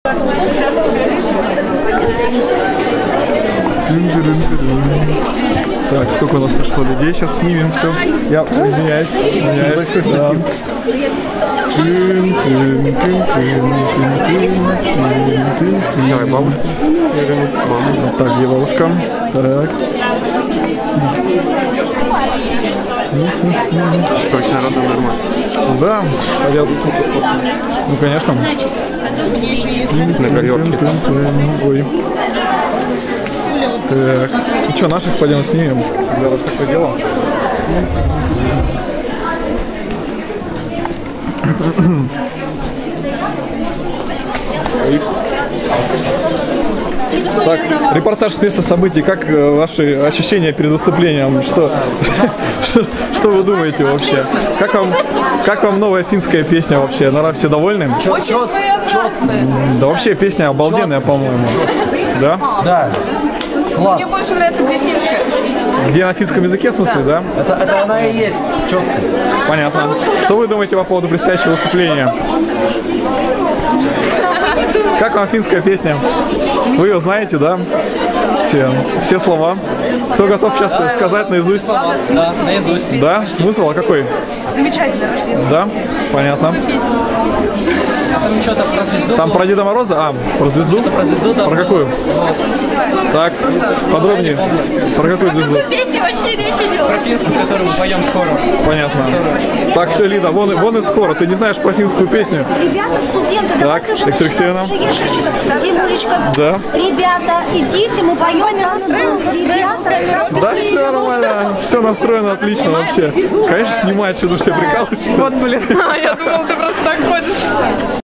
Так, сколько у нас пришло людей, сейчас снимем все. Я извиняюсь. Да. Давай, бабушка. Мама. Так, где бабушка? Так. Точно, народу нормально. Да, порядок. Ну, конечно. На галерке. Ой. Так. Ну что, наших пойдем снимем. Для вас такое дело. Так, репортаж с места событий. Как ваши ощущения перед выступлением? Что вы думаете вообще? Как вам новая финская песня вообще? Наверное, все довольны? Очень своеобразная. Да вообще песня обалденная, по-моему. Да? Да. Класс. Мне больше нравится, где финская. Где на финском языке, в смысле, да? Это она и есть, четко. Понятно. Что вы думаете по поводу предстоящего выступления? Как вам финская песня? Вы ее знаете, да? Все слова. Кто готов сейчас сказать наизусть? Да, наизусть. Да? Смысл? А какой? Замечательное рождество. Да? Понятно. Там что-то про звезду. Там про Деда Мороза? А, про звезду? Про звезду, да. Про какую? Так, подробнее. Про какую звезду? Песня вообще речь идет. Про финскую, которую мы поем скоро. Понятно. Так, все, Лида, вон и скоро. Ты не знаешь про финскую песню? Ребята, студенты, Так, давайте уже Виктория начинать. Алексеевна. Уже есть 6 часов. Димулечка, Да. ребята, идите, мы поем. Да, все нормально. Все настроено отлично вообще. Конечно, снимать, что-то все прикалываешься. Вот, блин, я думала, ты просто так ходишь.